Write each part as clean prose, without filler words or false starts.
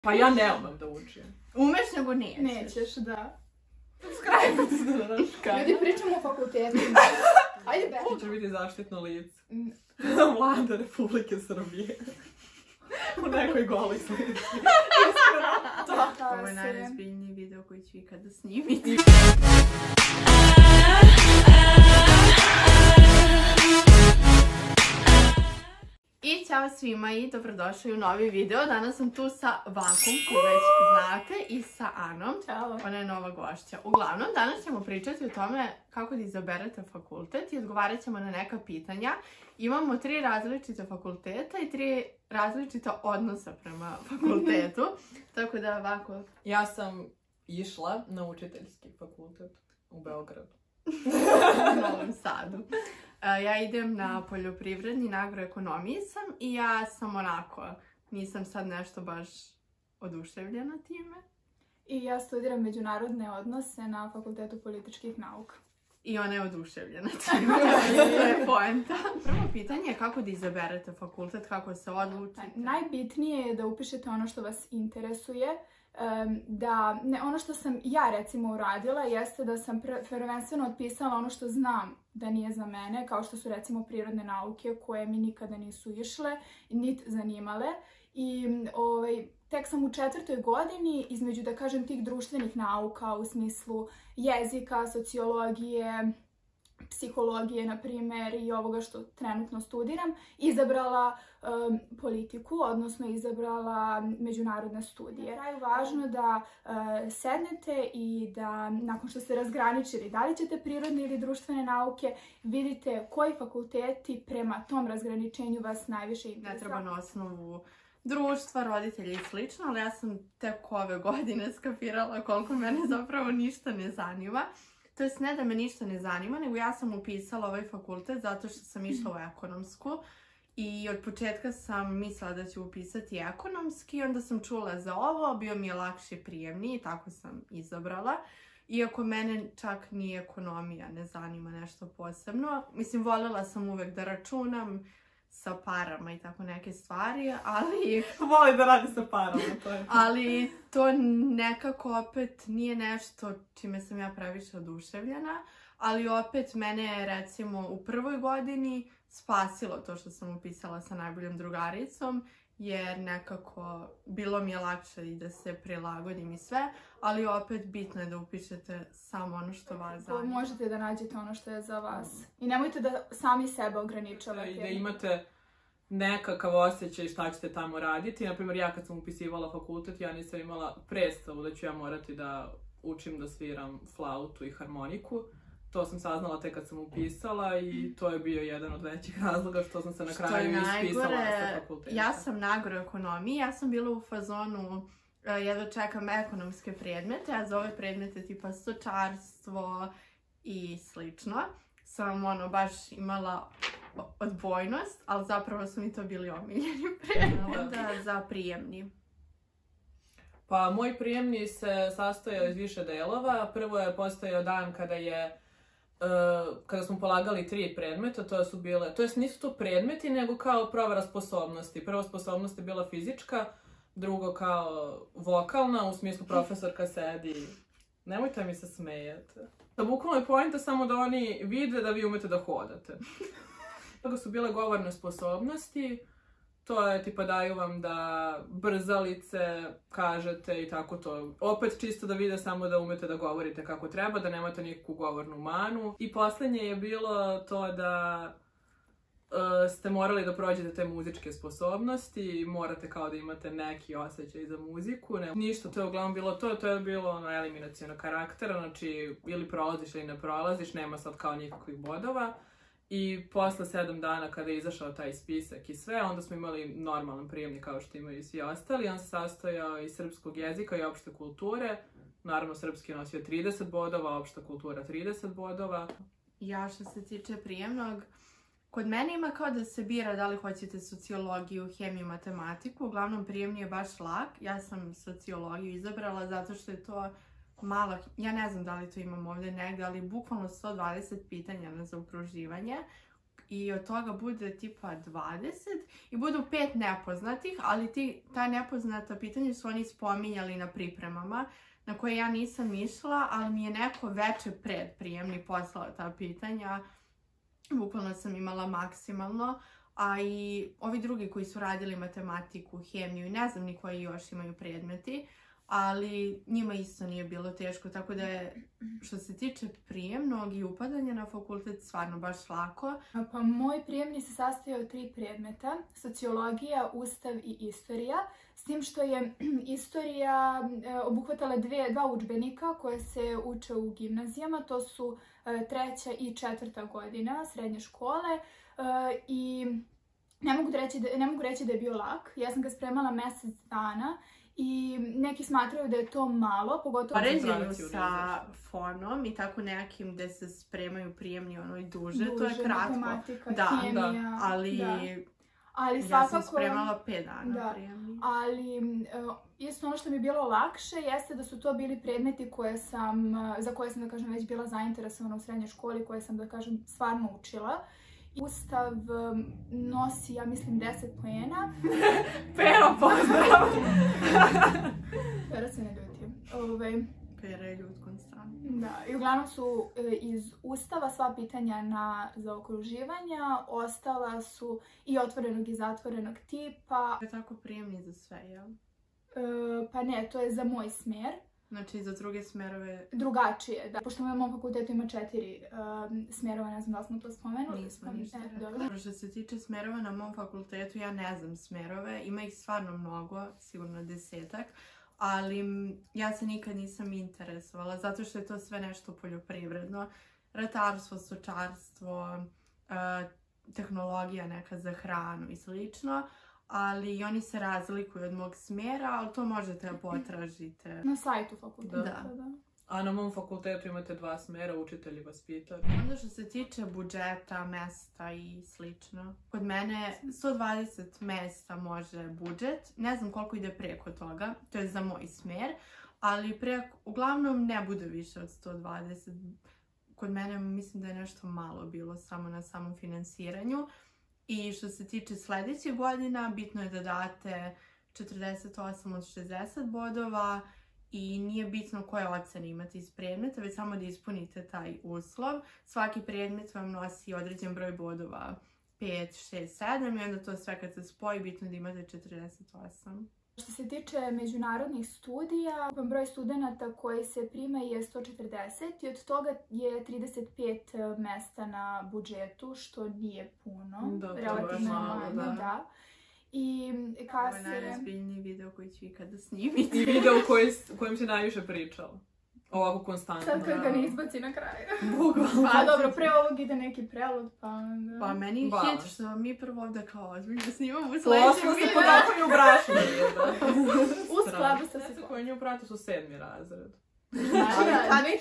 Pa ja ne umem da učim. Umeš nego nećeš. Nećeš, da. Skrajte se da naška. Ljudi, pričamo o fakultetu. Ajde, Bea. Ko će biti zaštitno lice? Vlada Republike Srbije. U nekoj goloj slici. Ovo je najrazbiljniji video koji ću ikada snimiti. I ćao svima i dobrodošli u novi video. Danas sam tu sa Vankom, koju već znate, i sa Anom. Ćao. Ona je nova gošća. Uglavnom, danas ćemo pričati o tome kako da izaberete fakultet i odgovarat ćemo na neka pitanja. Imamo 3 različite fakulteta i 3 različita odnosa prema fakultetu. Tako da, Vanko... Ja sam išla na učiteljski fakultet u Beogradu. U Novom Sadu. Ja idem na poljoprivredni, na agroekonomiji sam i ja sam onako, nisam sad nešto baš oduševljena time. I ja studiram međunarodne odnose na Fakultetu političkih nauka. I ona je oduševljena time, to je poenta. Prvo pitanje je kako da izaberete fakultet, kako se odlučite. Najbitnije je da upišete ono što vas interesuje. Ono što sam ja recimo uradila jeste da sam prvenstveno otpisala ono što znam da nije za mene, kao što su recimo prirodne nauke koje mi nikada nisu išle, niti zanimale. I tek sam u 4. godini između, da kažem, tih društvenih nauka u smislu jezika, sociologije, psihologije, na primjer, i ovoga što trenutno studiram, izabrala politiku, odnosno izabrala međunarodne studije. Je važno da sednete i da nakon što ste razgraničili da li ćete prirodne ili društvene nauke, vidite koji fakulteti prema tom razgraničenju vas najviše interesuju. Ne treba na osnovu društva, roditelja i slično, ali ja sam tek ove godine skapirala koliko mene zapravo ništa ne zanima. To jest ne da me ništa ne zanima, nego ja sam upisala ovaj fakultet zato što sam išla u ekonomsku i od početka sam mislila da ću upisati ekonomski, onda sam čula za ovo, bio mi je lakši prijemni i tako sam izabrala. Iako mene čak ni ekonomija ne zanima nešto posebno. Mislim, voljela sam uvek da računam sa parama i tako neke stvari, ali... Voli da radi sa parama, to je. Ali to nekako opet nije nešto čime sam ja previše oduševljena, ali opet mene je recimo u prvoj godini spasilo to što sam upisala sa najboljom drugaricom, jer nekako bilo mi je lakše i da se prilagodim i sve, ali opet bitno je da upišete samo ono što vas zanima. Možete da nađete ono što je za vas. I nemojte da sami sebe ograničavate. I da imate nekakav osjećaj šta ćete tamo raditi. Naprimjer, ja kad sam upisivala fakultet, ja nisam imala predstavu da ću ja morati da učim da sviram flautu i harmoniku. To sam saznala tek kad sam upisala i to je bio jedan od većih razloga što sam se na kraju ispisala sa fakulteta. Ja sam na agroekonomiji, ja sam bila u fazonu, jedva čekam ekonomske predmete, a za ove predmete tipa stočarstvo i slično sam baš imala odbojnost, ali zapravo su mi to bili omiljeni predmeti za prijemni. Pa moj prijemni se sastojao iz više delova. Prvo je postojao dan kada smo polagali 3 predmeta, nisu to predmeti, nego kao provera sposobnosti. Prva sposobnost je bila fizička, drugo kao vokalna, u smislu profesorka sedi, nemojte mi se smejati. Bukvalno je poenta samo da oni vide da vi umete da hodate. Toga su bile govorne sposobnosti, to je tipa daju vam da brzalice kažete i tako to. Opet čisto da vide samo da umete da govorite kako treba, da nemate nikakvu govornu manu. I posljednje je bilo to da ste morali da prođete te muzičke sposobnosti, morate kao da imate neki osjećaj za muziku. Ništa, to je uglavnom bilo to je bilo eliminaciono karaktera, znači ili prolaziš ili ne prolaziš, nema sad kao nikakvih bodova. I posle 7 dana kada je izašao taj spisak i sve, onda smo imali normalan prijemni kao što imaju svi ostali. On se sastojao iz srpskog jezika i opšte kulture. Naravno, srpski je nosio 30 bodova, opšta kultura 30 bodova. Ja što se tiče prijemnog, kod mene ima kao da se bira da li hoćete sociologiju, hemiju, matematiku. Uglavnom, prijemni je baš lak. Ja sam sociologiju izabrala zato što je to malo, ja ne znam da li to imam ovdje negdje, ali bukvalno 120 pitanja na zaokruživanje, i od toga bude tipa 20 i budu 5 nepoznatih, ali ta nepoznata pitanja su oni spominjali na pripremama na koje ja nisam išla, ali mi je neko veče pred prijemni poslao ta pitanja. Bukvalno sam imala maksimalno, a i ovi drugi koji su radili matematiku, hemiju i ne znam ni koji još imaju predmeti, ali njima isto nije bilo teško, tako da je, što se tiče prijemnog i upadanja na fakultet, stvarno baš lako. Pa moj prijemni se sastojao od 3 predmeta, sociologija, ustav i istorija, s tim što je istorija obuhvatala 2 udžbenika koje se uče u gimnazijama, to su 3. i 4. godina srednje škole i ne mogu reći da je bio lak. Ja sam ga spremala mjesec dana i neki smatraju da je to malo, pogotovo u poređenju sa fonom i tako nekim gde se spremaju prijemni i duže, to je kratko. Matematika, da, hemija, ali svakako, ja sam spremala 5 dana prijemni. Ali isto ono što mi je bilo lakše jeste da su to bili predmeti za koje sam, da kažem, već bila zainteresovana u srednjoj školi, koje sam, da kažem, stvarno učila. Ustav nosi, ja mislim, 10 poena. Pero, pozdrav! Pero se ne ljutim. Pera je ljud konstantno. Da, i uglavnom su iz Ustava sva pitanja na zaokruživanja, ostala su i otvorenog i zatvorenog tipa. Je tako prijemni za sve, jel? Pa ne, to je za moj smjer. Znači, za druge smjerove... Drugačije, da. Pošto na mom fakultetu ima 4 smjerova, ne znam da li smo to spomenuli. Nismo ništa. Dobro. Što se tiče smjerova na mom fakultetu, ja ne znam smjerove. Ima ih stvarno mnogo, sigurno 10-ak. Ali ja se nikad nisam interesovala, zato što je to sve nešto poljoprivredno. Ratarstvo, stočarstvo, tehnologija neka za hranu i slično. Ali oni se razlikuju od mog smjera, ali to možete da potražite. Na sajtu fakulteta, da. A na mom fakultetu imate 2 smjera, učitelj i vaspitač. Onda što se tiče budžeta, mesta i slično. Kod mene 120 mesta može budžet. Ne znam koliko ide preko toga, to je za moj smjer. Ali uglavnom ne bude više od 120. Kod mene mislim da je nešto malo bilo samo na samom finansiranju. I što se tiče sljedećih godina, bitno je da date 48 od 60 bodova i nije bitno koje ocene imate iz predmeta, već samo da ispunite taj uslov. Svaki predmet vam nosi određen broj bodova, 5, 6, 7 i onda to sve kad se spoji, bitno da imate 48. Što se tiče međunarodnih studija, broj studenta koji se prima je 140 i od toga je 35 mesta na budžetu, što nije puno. Relativno manje, da. I Ovo je najrazbiljniji video koji ću ikada snimiti. I video kojem si najviše pričala. Ovako konstantno. Sad kad ga ne izbaci na kraju. Bukvalno. Pa dobro, pre ovog ide neki prelud, pa... Pa meni je hit što mi prvo ovdje kao ozbiljno snimamo u sljedećem videu. Se podakonju u brašnu. U skladu sa se koji nju prati su 7. razred. Znači,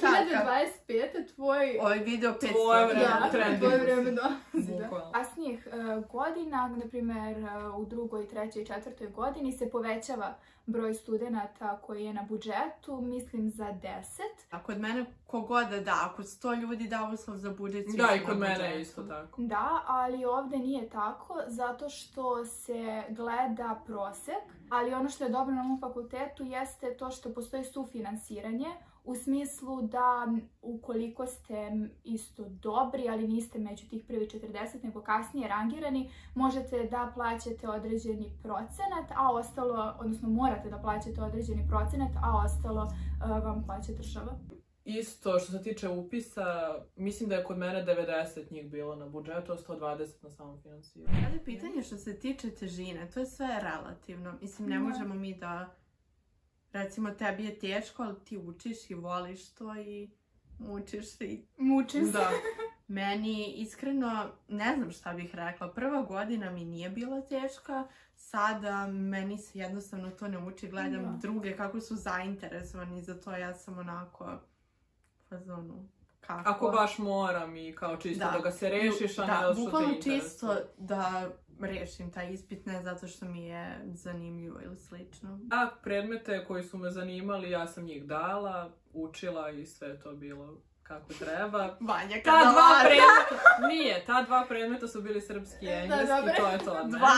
2025. tvoj... Ovaj video 500. Tvoje vreme dolazi. Kasnijih godina, na primjer u 2., 3. i 4. godini se povećava broj studenta koji je na budžetu, mislim za 10. A kod mene kogod da, ako 100 ljudi da uslov za budžet, da, i kod mene je isto tako. Da, ali ovdje nije tako, zato što se gleda prosek, ali ono što je dobro na mom fakultetu jeste to što postoji sufinansiranje, u smislu da ukoliko ste isto dobri, ali niste među tih prvi 40, nego kasnije rangirani, možete da plaćate određeni procenat, a ostalo, odnosno morate da plaćate određeni procenat, a ostalo vam plaća država. Isto što se tiče upisa, mislim da je kod mene 90 njih bilo na budžetu, a 120 na samom finansiranju. Sada je pitanje što se tiče težine, to je sve relativno. Mislim, ne možemo mi da... Recimo, tebi je teško, ali ti učiš i voliš to i mučiš se i... Mučim se. Da. Meni, iskreno, ne znam šta bih rekla. Prva godina mi nije bila teška. Sada meni se jednostavno to ne uči. Gledam druge kako su zainteresovani za to. Ja sam onako... fazonu. Kako? Ako baš moram i kao čisto da ga se rešiš, a ne da što te bukvalno čisto da rešim taj ispit, ne zato što mi je zanimljivo ili slično. Predmete koji su me zanimali, ja sam njih dala, učila i sve to bilo kako treba. Vanja Ta dva Kadalata. predmeta, nije, ta dva predmeta su bili srpski i engleski, dobro. to je to od mene. Dva.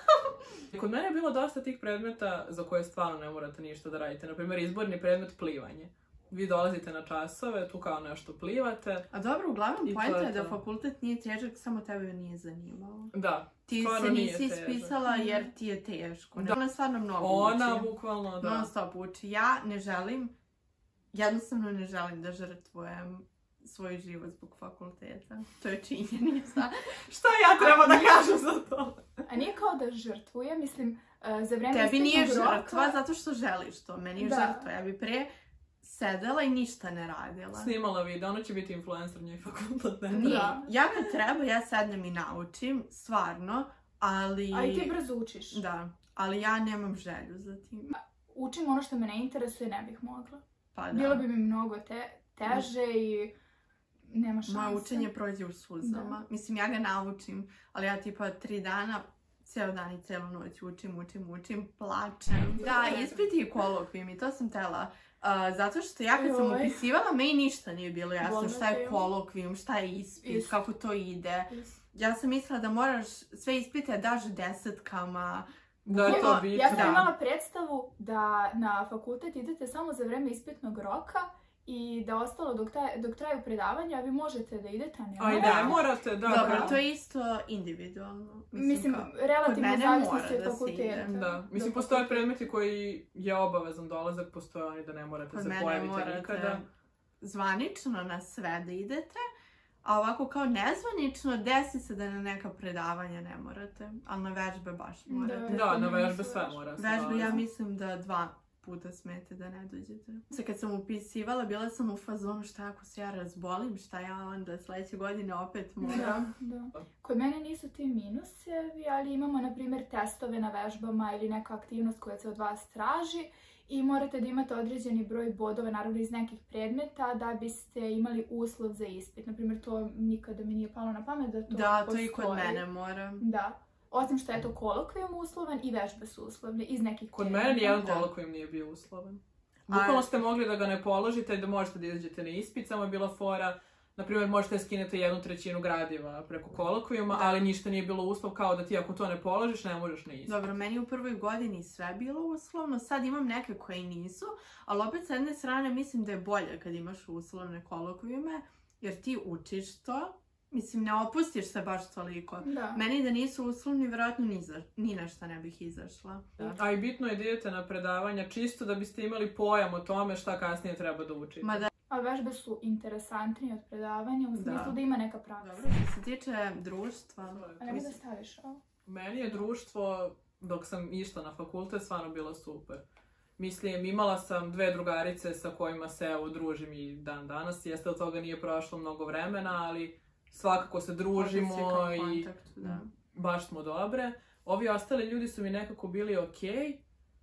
Kod mene je bilo dosta tih predmeta za koje stvarno ne morate ništa da radite. Naprimjer, izborni predmet plivanje. Vi dolazite na časove, tu kao nešto plivate. A dobro, uglavnom I to pojenta je je da to. fakultet nije težak, samo tebe nije zanimalo. Da, Ti stvarno se nije nisi težak. ispisala jer ti je teško. Da. Ona je stvarno mnogo Ona, uči. bukvalno, da. Non stop uči. Ja ne želim, jednostavno ne želim da žrtvujem svoj život zbog fakulteta. To je činjenica. Šta ja treba da kažem za to? A nije kao da žrtvuje, mislim, za vreme Tebi nije ispitnog roka- žrtva zato što želiš to. Meni je Da. žrtva. Ja bi pre sedela i ništa ne radila. Snimala video, ona će biti influencer, njoj fakultet ne Nije. treba. Ja kad treba, ja sednem i naučim, stvarno, ali... A i ti brzo učiš. Da, ali ja nemam želju za tim. Učim ono što me ne interesuje, ne bih mogla. Pa da. Bilo bi mi mnogo teže i nema šanse. Moje učenje prođe u suzama. Da. Mislim, ja ga naučim, ali ja tipa 3 dana, cijel dan i cijelu noć učim, plačem. Da, ispiti i kolokvijumi, to sam tela. Zato što ja kad sam Joj. upisivala, meni ništa nije bilo jasno Bolno šta je te. kolokvijum, šta je ispit, Isto. kako to ide. Ja sam mislila da moraš sve ispite daš desetkama. Da je to bitno. Ja sam Da. imala predstavu da na fakultet idete samo za vreme ispitnog roka i da ostalo dok traju predavanja vi možete da idete, a ne A i morate. ne morate, da. Dobro, da. to je isto individualno. Mislim, kao- relativno kod mene zavisnosti mora od da se fakulteta. ide. Da, mislim, postoje predmeti koji je obavezan dolazak, postoje oni da ne morate Kod se mene pojaviti morate nikada. zvanično na sve da idete, a ovako kao nezvanično desi se da na neka predavanja ne morate, ali na vežbe baš morate. Da, na vežbe sve mora se Vežbe ja dolaziti. mislim da 2 puta smete da ne dođete. Kad sam upisivala, bila sam u fazonu šta ako se ja razbolim, šta ja onda sledeće godine opet moram. Da. Kod mene nisu ti minusevi, ali imamo, na primjer, testove na vežbama ili neka aktivnost koja se od vas traži i morate da imate određeni broj bodova, naravno iz nekih predmeta, da biste imali uslov za ispit. Naprimjer, to nikada mi nije palo na pamet da to Da, to postoji. i kod mene mora. Da. Osim što je to kolokvijum uslovan i vežbe su uslovne iz nekih Kod predmeta. mene nijedan Da. kolokvijum nije bio uslovan. Bukvalno ste mogli da ga ne položite i da možete da izađete na ispit, samo je bila fora, na primjer možete skinete 1/3 gradiva preko kolokvijuma, ali ništa nije bilo uslov kao da ti ako to ne položiš ne možeš na ispit. Dobro, meni je u prvoj godini sve bilo uslovno, sad imam neke koje nisu, ali opet s jedne strane mislim da je bolje kad imaš uslovne kolokvijume, jer ti učiš to, mislim ne opustiš se baš toliko. Da. Meni da nisu uslovni, vjerojatno ni na šta ne bih izašla. A i bitno je da idete na predavanja čisto da biste imali pojam o tome šta kasnije treba da učite. Ma da, A vežbe su interesantnije od predavanja, u smislu da ima neka praksa. dobro, što se tiče društva, A nemoj da staviš ovo. Meni je društvo, dok sam išla na fakultet, stvarno bilo super. Mislim, imala sam 2 drugarice sa kojima se evo družim i dan danas. Jeste od toga nije prošlo mnogo vremena, ali svakako se družimo Možda si kao i kontakt, da. baš smo dobre. Ovi ostali ljudi su mi nekako bili okej,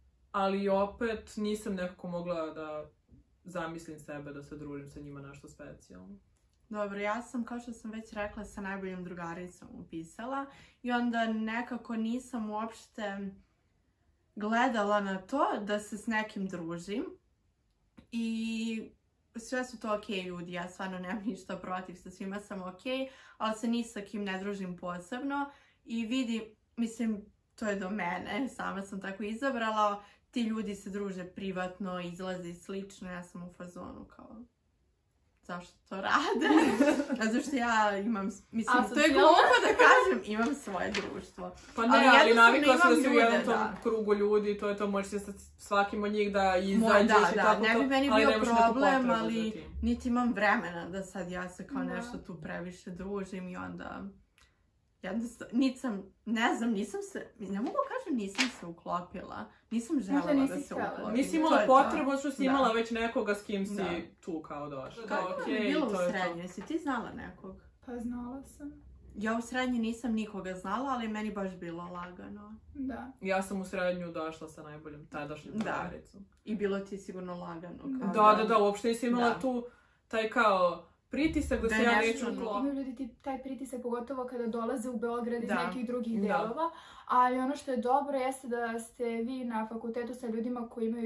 ali opet nisam nekako mogla da zamislim sebe da se družim sa njima nešto specijalno. Dobro, ja sam, kao što sam već rekla, sa najboljom drugaricom upisala i onda nekako nisam uopšte gledala na to da se s nekim družim i sve su to okej ljudi, ja stvarno nemam ništa protiv, sa svima sam okej, ali se ni sa kim ne družim posebno i vidi, mislim, to je do mene, sama sam tako izabrala, ti ljudi se druže privatno, izlaze i slično, ja sam u fazonu kao, zašto to rade? Zato što ja imam, mislim, to je glupo da kažem, imam svoje društvo. Pa ne, Ali ali jednostavno navikla si da imam si u ljude, jednom tom da. krugu ljudi, to je to, možeš se sa svakim od njih da izađeš i Da, tako ne to, bi meni ali bio nemaš neku problem, potrebu za ali tim. niti imam vremena da sad ja se kao Da. nešto tu previše družim i onda jednostavno, nisam se, ne mogu kažem nisam se uklopila, nisam želela nisi da se htjela. uklopim. Nisi To imala je to. potrebu što si Da. imala već nekoga s kim si Da. tu kao došla. Kako je Okej, bilo to u je to. srednjoj? Jesi ti znala nekog? Pa znala sam. Ja u srednjoj nisam nikoga znala, ali meni baš bilo lagano. Da. Ja sam u srednju došla sa najboljom tadašnjom Da. drugaricom. I bilo ti sigurno lagano. Kao Da, uopšte nisi imala Da. tu taj kao pritisak da Da se je ja nešto neću uklopiti. Imaju ljudi taj pritisak, pogotovo kada dolaze u Beograd iz Da. nekih drugih Da. delova, ali ono što je dobro jeste da ste vi na fakultetu sa ljudima koji imaju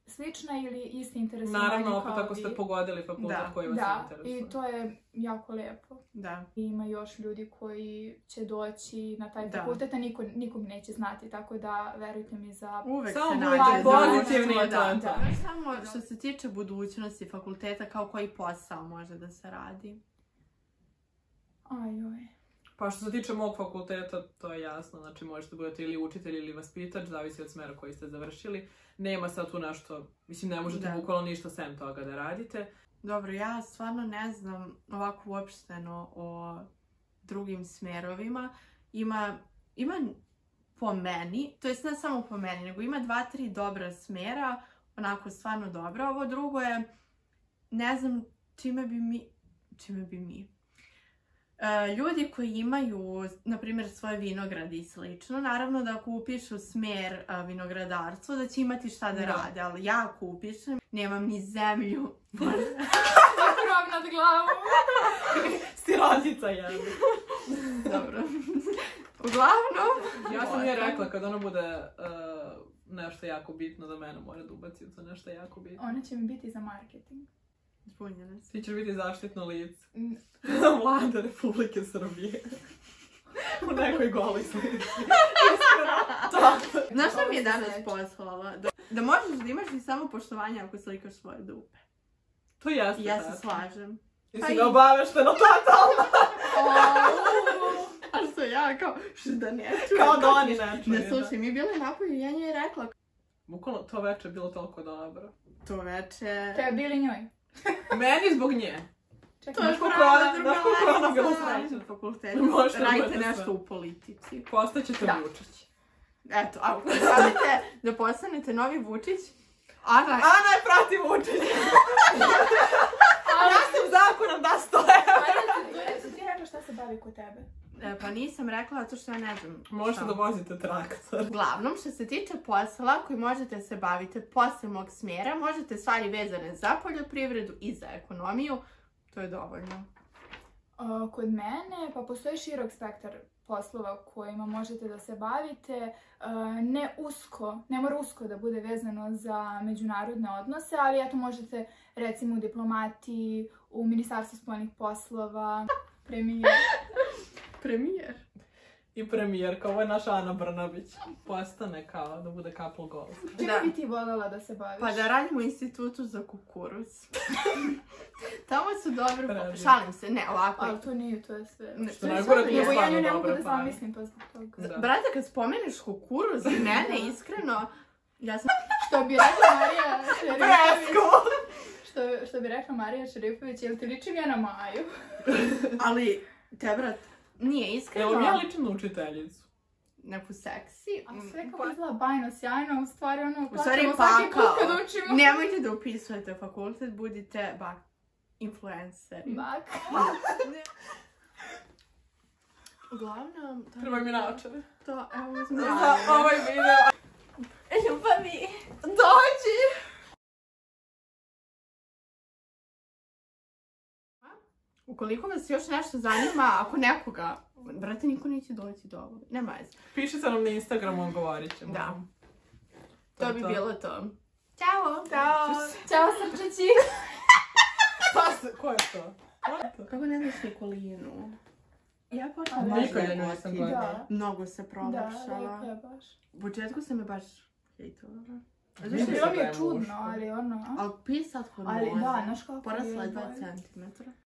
slična ili isti interesovanje Naravno, kao opet ako ste vi. pogodili fakultet koji vas interesuje. I to je jako lijepo. Da. I ima još ljudi koji će doći na taj fakultet, a nikog neće znati, tako da verujte mi za... Uvek samo se budite nađe pozitivni zajedno, i to je to. Samo što se tiče budućnosti fakulteta, kao koji posao može da se radi? Ajoj. Pa što se tiče mog fakulteta, to je jasno, znači možete budete ili učitelj ili vaspitač, zavisi od smjera koji ste završili. Nema sad tu nešto, mislim ne možete bukvalno ništa sem toga da radite. Dobro, ja stvarno ne znam ovako uopšteno o drugim smjerovima. Ima po meni, to jest ne samo po meni, nego ima 2-3 dobra smjera, onako stvarno dobra. Ovo drugo je, ne znam čime bi mi. Ljudi koji imaju, na primjer, svoje vinograde i slično, naravno da ako upišu smjer vinogradarstvo, da će imati šta da rade, ali ja ako upišem, nemam ni zemlju. Krov nad glavom. Sirotica jedna. Dobro. Uglavnom... Ja sam je rekla, kad ono bude nešto jako bitno da mene mora da ubaci u to nešto jako bitno. Ona će mi biti za marketing. Zbunjena si. Ti ćeš biti zaštitno lice. Vlada Republike Srbije. U nekoj goloj slici. Znaš što mi je danas poslala? Da možeš da imaš i samo poštovanje ako slikaš svoje dupe. To jeste. Ja se slažem. Jesi ga obavešteno totalno. A što ja kao, što da ne čujem. Kao da oni ne čuju. Ne slušaj, mi je bila napolju i ja njoj rekla. Bukvalno to večer je bilo toliko dobro. To večer... Te je bili njoj? Meni zbog nje. Čekaj, To je prava ona bila na fakultetu. Možete Radite bude nešto sve. u politici. Postaćete Vučić. Eto, ako želite da postanete novi Vučić, Ana je prati Vučić. Ja sam zakonom da 100 evra. Jesi ti rekla šta se bavi kod tebe? Pa nisam rekla, zato što ja ne znam. Možete da vozite traktor. Uglavnom, što se tiče posla koji možete se baviti posle mog smjera, možete stvari vezane za poljoprivredu i za ekonomiju. To je dovoljno. Kod mene pa postoji širok spektar poslova kojima možete da se bavite. Ne mora usko da bude vezano za međunarodne odnose, ali eto možete recimo u diplomatiji, u Ministarstvu spoljnih poslova, premijer. I premijerka, ovo je naša Ana Brnabić. Postane kao da bude couple goals. Čime bi ti voljela da se baviš? Pa da radim u institutu za kukuruz. Tamo su dobro... Šalim se, ne, ovako. Ali to nije, to je sve. Što najgore nije Nego ja stvarno nju ne mogu dobra da para. zamislim pa zbog toga. Brate, kad spomeneš kukuruz i mene, iskreno, ja sam... Što bi rekla Marija Presko! Što bi rekla Marija Šerifović, jel ti ličim ja na Maju? Ali, te brat, nije iskreno... Jel mi ja ličim na učiteljicu? Neku seksi. A sve kako izgleda bajno, sjajno, u stvari ono, U stvari plaćamo svaki put pakao. kad učimo. Nemojte da upisujete fakultet, budite influenceri. Bak. Uglavnom... Trebaju mi naočare. To, evo uzmi Za ovaj video. Ljubavi! Dođi! Ukoliko vas još nešto zanima, ako nekoga... Brate, niko neće doći do ovoga. Nema veze. Pišite nam na Instagramu, odgovorit ćemo. Da. To To je bi to. bilo to. Ćao! Ćao srčići. Ko je to? Kako ne znaš Nikolinu? Ja počela A, baš nikad je da nisam je gledala. Da. Mnogo se Da, promašala. lijepo je baš. U početku sam me baš hejtovala. Mislim Bilo mi da je je čudno, muško. ali ono... Ali pisat kod Ali noza. da, znaš kako Porasla je je 2 bolje. centimetra.